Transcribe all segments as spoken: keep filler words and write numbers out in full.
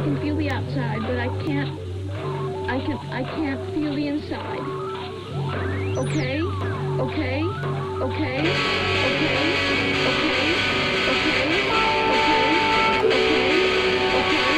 can feel the outside, but I can't, I can, I can't feel the inside. Okay? Okay? Okay? Okay? Okay? Okay? Okay? Okay? Okay?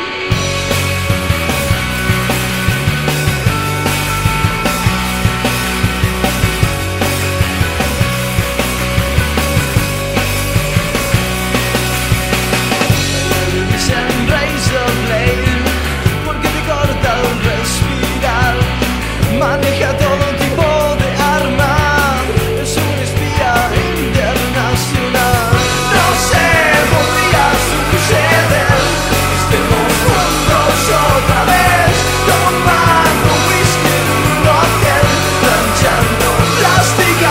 Maneja todo tipo de arma, es un espía internacional. No sé, podría suceder, estemos juntos otra vez, tomando whisky en un hotel, planchando plástica.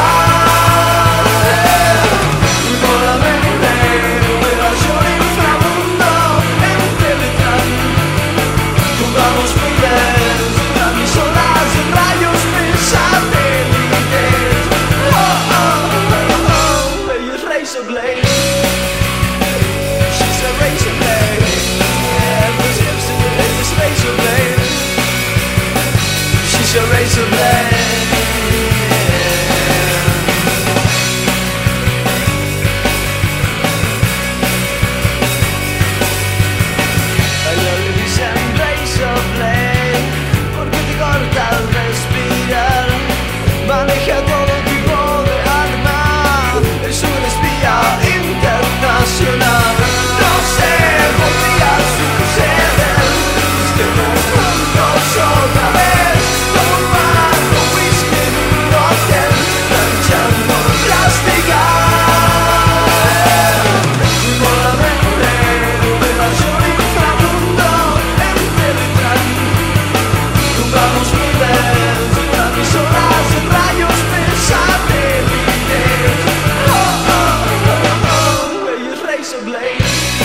Por la mente, Nueva York, inframundo, en Teletran, jugamos miles, transmisoras en rayos de satélites. Oh, oh, oh, oh, ella es Razor Blade. She's a Razor Blade. Yeah, pues ella es Razor Blade. She's a Razor Blade. A ella le dicen Razor Blade porque te corta al respirar. Maneja todo tipo de arma, es un espía internacional. No sé, podría suceder, estemos juntos otra vez, tomando whisky en un hotel, planchando plástica. Por la mente, Nueva York, inframundo, en Teletran, jugamos miles de transmisoras en rayos de satélites. Oh, oh, oh, oh, ella es Razor Blade.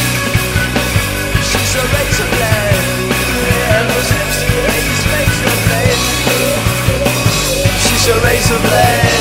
She's a Razor Blade. Yeah, pues ella es Razor Blade. She's a Razor Blade.